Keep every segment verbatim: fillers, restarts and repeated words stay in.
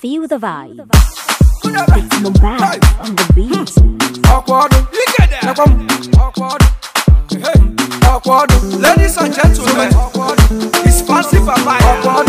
Feel the vibe. It's Mubad on the beat. Awkward, you get there. Awkward, hey, awkward. Ladies and gentlemen, awkward. It's fancy for my awkward.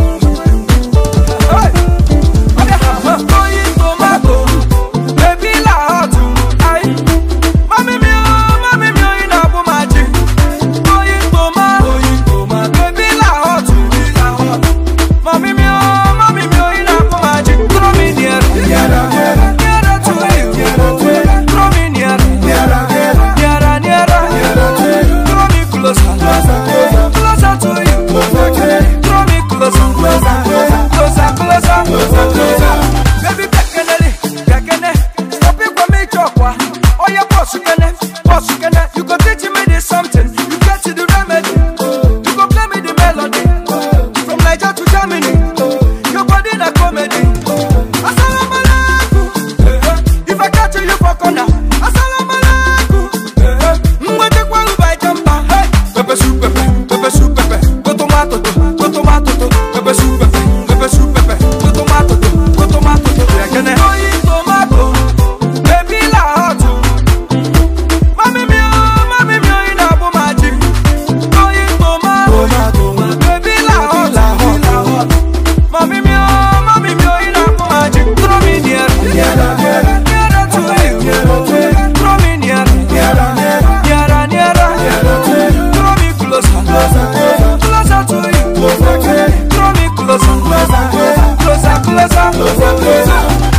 Hey, what the hell? Going to Mago, baby la hot. Aye, mommy me, mommy me in Abu Maji. Going to Mago, baby la hot, mommy me, mommy me in Abu Maji. Throw me near, near, near to you. Throw me near, near, near, near. Throw me closer, closer to you. Throw me closer, closer, closer, closer. Baby, back back stop it for me, chokwa. Oh, yeah, boss, you can, boss, you can. You go teach me this something. You get to the remedy. You go play me the melody. From Niger to Germany, your body na comedy. Assalamu alaikum. If I catch you, you for corner. Assalamu alaikum. Mwete kwa ubai jumper. Hey, pepe soup, pepe, pepe soup, pepe. Go tomato, go tomato, pepe soup, pepe, pepe soup, pepe. Go tomato, go tomato. Yakene. Going tomato, baby la hot. Mami mi, mami mi in Abu Maji. Going tomato, baby la hot, la hot. Mami mi, mami mi in Abu Maji. Throw me near, near, near to you. Throw me near, near, near, near. Throw me closer, closer to you. Throw me closer, closer, closer, closer, closer.